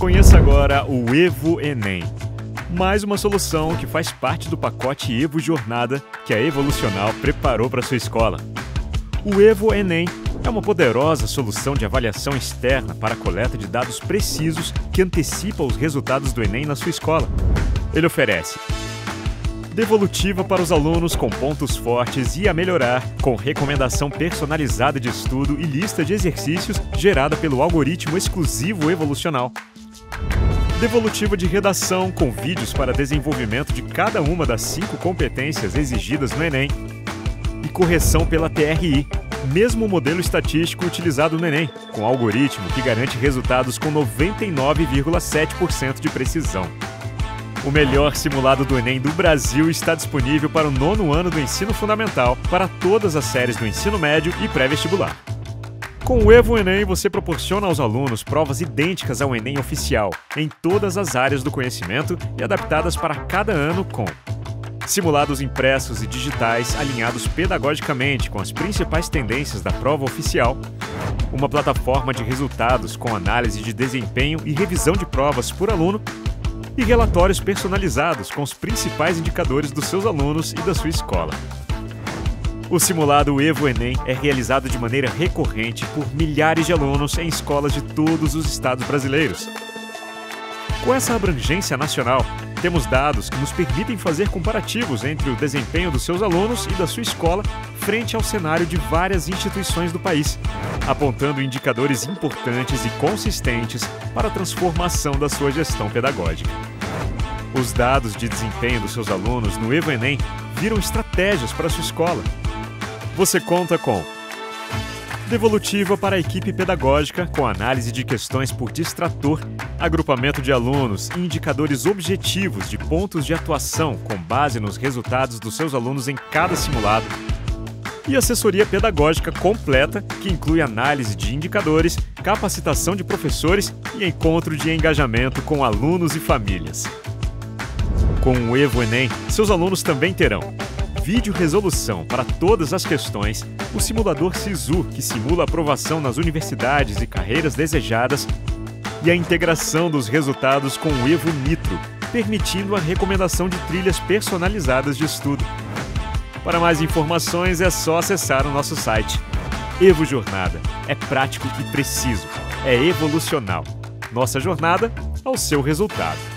Conheça agora o Evo Enem, mais uma solução que faz parte do pacote Evo Jornada que a Evolucional preparou para sua escola. O Evo Enem é uma poderosa solução de avaliação externa para a coleta de dados precisos que antecipa os resultados do Enem na sua escola. Ele oferece devolutiva para os alunos com pontos fortes e a melhorar, com recomendação personalizada de estudo e lista de exercícios gerada pelo algoritmo exclusivo Evolucional. Devolutiva de redação com vídeos para desenvolvimento de cada uma das 5 competências exigidas no Enem. E correção pela TRI, mesmo modelo estatístico utilizado no Enem, com algoritmo que garante resultados com 99,7% de precisão. O melhor simulado do Enem do Brasil está disponível para o 9º ano do ensino fundamental, para todas as séries do ensino médio e pré-vestibular. Com o Evo Enem, você proporciona aos alunos provas idênticas ao Enem oficial, em todas as áreas do conhecimento e adaptadas para cada ano com simulados impressos e digitais alinhados pedagogicamente com as principais tendências da prova oficial, uma plataforma de resultados com análise de desempenho e revisão de provas por aluno, e relatórios personalizados com os principais indicadores dos seus alunos e da sua escola. O simulado Evo Enem é realizado de maneira recorrente por milhares de alunos em escolas de todos os estados brasileiros. Com essa abrangência nacional, temos dados que nos permitem fazer comparativos entre o desempenho dos seus alunos e da sua escola frente ao cenário de várias instituições do país, apontando indicadores importantes e consistentes para a transformação da sua gestão pedagógica. Os dados de desempenho dos seus alunos no Evo Enem viram estratégias para a sua escola. Você conta com devolutiva para a equipe pedagógica com análise de questões por distrator, agrupamento de alunos e indicadores objetivos de pontos de atuação com base nos resultados dos seus alunos em cada simulado, e assessoria pedagógica completa, que inclui análise de indicadores, capacitação de professores e encontro de engajamento com alunos e famílias. Com o Evo Enem, seus alunos também terão vídeo resolução para todas as questões, o simulador SISU, que simula a aprovação nas universidades e carreiras desejadas, e a integração dos resultados com o Evo Nitro, permitindo a recomendação de trilhas personalizadas de estudo. Para mais informações é só acessar o nosso site. Evo Jornada é prático e preciso, é evolucional. Nossa jornada ao seu resultado.